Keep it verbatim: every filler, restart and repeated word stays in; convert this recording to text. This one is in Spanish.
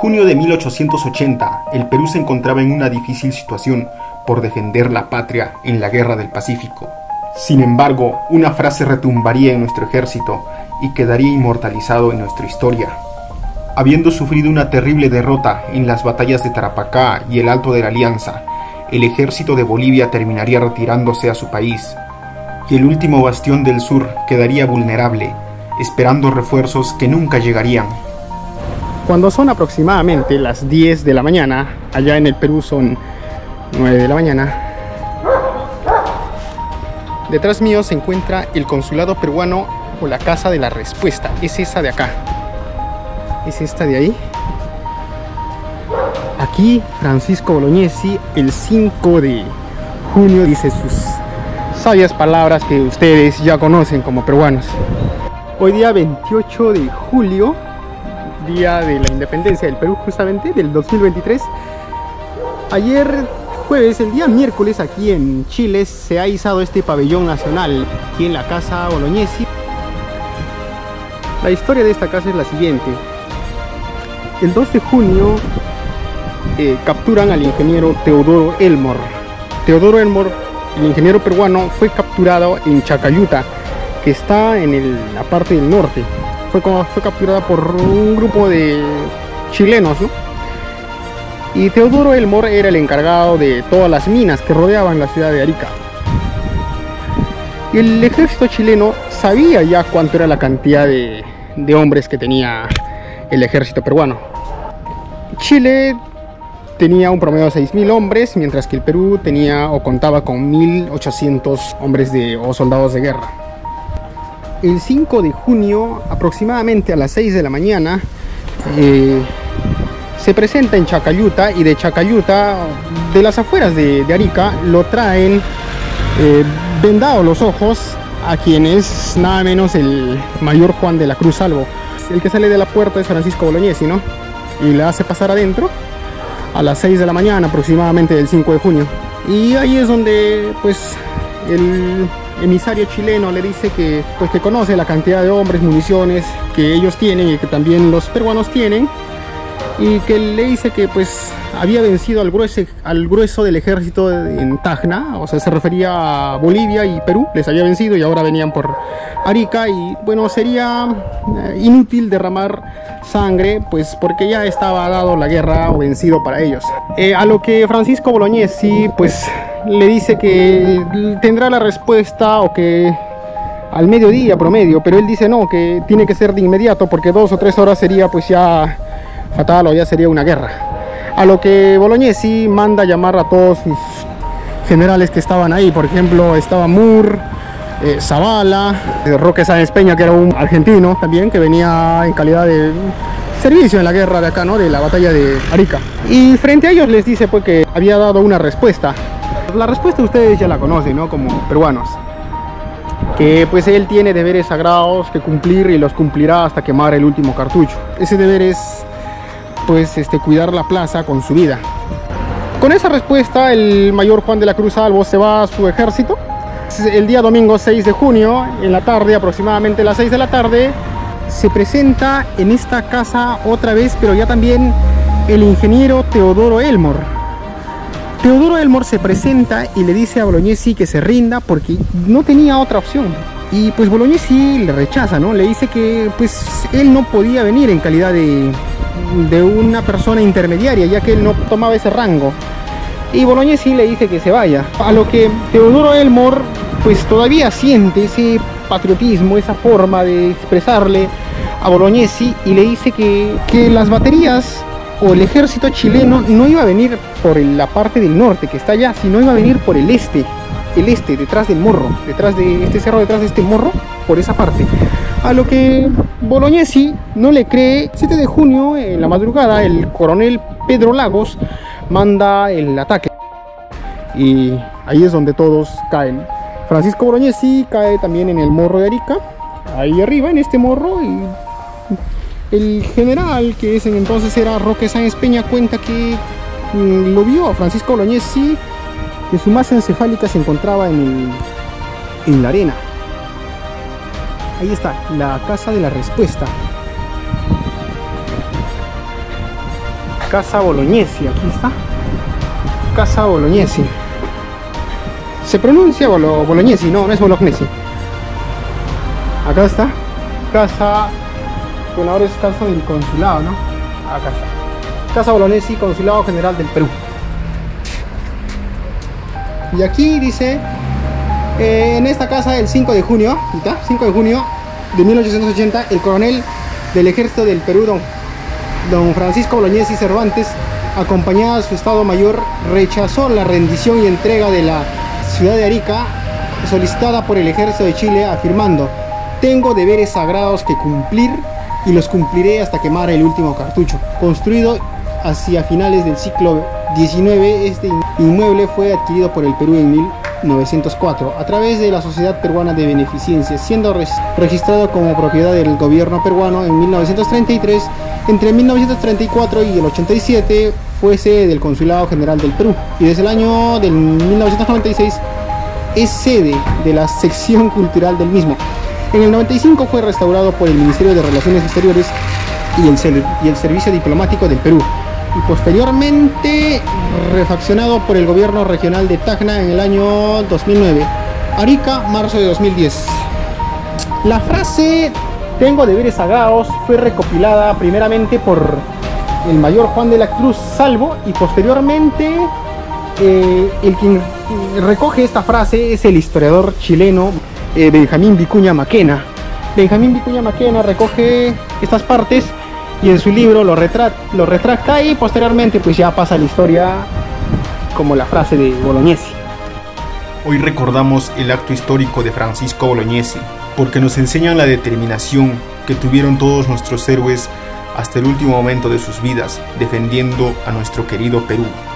Junio de mil ochocientos ochenta, el Perú se encontraba en una difícil situación por defender la patria en la Guerra del Pacífico. Sin embargo, una frase retumbaría en nuestro ejército y quedaría inmortalizado en nuestra historia. Habiendo sufrido una terrible derrota en las batallas de Tarapacá y el Alto de la Alianza, el ejército de Bolivia terminaría retirándose a su país, y el último bastión del sur quedaría vulnerable, esperando refuerzos que nunca llegarían. Cuando son aproximadamente las diez de la mañana, allá en el Perú son nueve de la mañana, detrás mío se encuentra el consulado peruano o la Casa de la Respuesta. Es esa de acá, es esta de ahí. Aquí Francisco Bolognesi el cinco de junio dice sus sabias palabras que ustedes ya conocen como peruanos. Hoy día veintiocho de julio, día de la independencia del Perú, justamente del dos mil veintitrés. Ayer jueves, el día miércoles, aquí en Chile se ha izado este pabellón nacional aquí en la Casa Bolognesi. La historia de esta casa es la siguiente. El dos de junio eh, capturan al ingeniero Teodoro Elmore. Teodoro Elmore, el ingeniero peruano, fue capturado en Chacayuta, que está en el, la parte del norte. Fue, fue capturada por un grupo de chilenos, ¿no? Y Teodoro Elmore era el encargado de todas las minas que rodeaban la ciudad de Arica. Y el ejército chileno sabía ya cuánto era la cantidad de, de hombres que tenía el ejército peruano. Chile tenía un promedio de seis mil hombres, mientras que el Perú tenía o contaba con mil ochocientos hombres de, o soldados de guerra. El cinco de junio, aproximadamente a las seis de la mañana, eh, se presenta en Chacayuta, y de Chacayuta, de las afueras de, de Arica, lo traen eh, vendados los ojos a quien es nada menos el mayor Juan de la Cruz Salvo. El que sale de la puerta es Francisco Bolognesi, ¿no? Y le hace pasar adentro a las seis de la mañana aproximadamente del cinco de junio. Y ahí es donde pues el emisario chileno le dice que, pues, que conoce la cantidad de hombres, municiones que ellos tienen y que también los peruanos tienen, y que le dice que pues había vencido al grueso, al grueso del ejército en Tacna, o sea, se refería a Bolivia y Perú, les había vencido y ahora venían por Arica, y bueno, sería eh, inútil derramar sangre, pues porque ya estaba dado la guerra o vencido para ellos. Eh, a lo que Francisco Bolognesi pues le dice que tendrá la respuesta o que al mediodía promedio, pero él dice no, que tiene que ser de inmediato porque dos o tres horas sería pues ya fatal o ya sería una guerra. A lo que Bolognesi manda llamar a todos sus generales que estaban ahí. Por ejemplo, estaba Moore, eh, Zavala, eh, Roque Sáenz Peña, que era un argentino también, que venía en calidad de servicio en la guerra de acá, ¿no? De la batalla de Arica. Y frente a ellos les dice pues que había dado una respuesta. La respuesta ustedes ya la conocen, ¿no? Como peruanos. Que pues él tiene deberes sagrados que cumplir y los cumplirá hasta quemar el último cartucho. Ese deber es pues este, cuidar la plaza con su vida. Con esa respuesta, el mayor Juan de la Cruz Salvo se va a su ejército. El día domingo seis de junio, en la tarde, aproximadamente a las seis de la tarde, se presenta en esta casa otra vez, pero ya también el ingeniero Teodoro Elmore. Teodoro Elmore se presenta y le dice a Bolognesi que se rinda porque no tenía otra opción. Y pues Bolognesi le rechaza, ¿no? Le dice que pues él no podía venir en calidad de de una persona intermediaria, ya que él no tomaba ese rango, y Bolognesi le dice que se vaya. A lo que Teodoro Elmore pues todavía siente ese patriotismo, esa forma de expresarle a Bolognesi, y le dice que, que las baterías o el ejército chileno no iba a venir por la parte del norte que está allá, sino iba a venir por el este, el este, detrás del morro, detrás de este cerro, detrás de este morro, por esa parte. A lo que Bolognesi no le cree. siete de junio, en la madrugada, el coronel Pedro Lagos manda el ataque. Y ahí es donde todos caen. Francisco Bolognesi cae también en el morro de Arica, ahí arriba, en este morro. Y el general, que ese entonces era Roque Sáenz Peña, cuenta que mmm, lo vio a Francisco Bolognesi, que su masa encefálica se encontraba en, el, en la arena. Ahí está, la Casa de la Respuesta. Casa Bolognesi, aquí está. Casa Bolognesi. Se pronuncia Bolo, Bolognesi, no, no es Bolognesi. Acá está. Casa. Bueno, ahora es casa del consulado, ¿no? Acá está. Casa Bolognesi, Consulado General del Perú. Y aquí dice, eh, en esta casa el cinco de junio, ¿está? cinco de junio de mil ochocientos ochenta, el coronel del ejército del Perú, don, don Francisco Bolognesi Cervantes, acompañado a su estado mayor, rechazó la rendición y entrega de la ciudad de Arica solicitada por el ejército de Chile, afirmando: tengo deberes sagrados que cumplir y los cumpliré hasta quemar el último cartucho. Construido hacia finales del siglo diecinueve, este inmueble fue adquirido por el Perú en mil novecientos cuatro a través de la Sociedad Peruana de Beneficencia, siendo registrado como propiedad del gobierno peruano en mil novecientos treinta y tres. Entre mil novecientos treinta y cuatro y el ochenta y siete fue sede del Consulado General del Perú, y desde el año del mil novecientos noventa y seis es sede de la sección cultural del mismo. En el noventa y cinco fue restaurado por el Ministerio de Relaciones Exteriores y el, y el Servicio Diplomático del Perú, y posteriormente refaccionado por el gobierno regional de Tacna en el año dos mil nueve. Arica, marzo de dos mil diez. La frase "tengo deberes sagrados" fue recopilada primeramente por el mayor Juan de la Cruz Salvo, y posteriormente eh, el quien recoge esta frase es el historiador chileno eh, Benjamín Vicuña Maquena. Benjamín Vicuña Maquena recoge estas partes y en su libro lo, retra lo retracta, y posteriormente pues ya pasa la historia como la frase de Bolognesi. Hoy recordamos el acto histórico de Francisco Bolognesi, porque nos enseñan la determinación que tuvieron todos nuestros héroes hasta el último momento de sus vidas, defendiendo a nuestro querido Perú.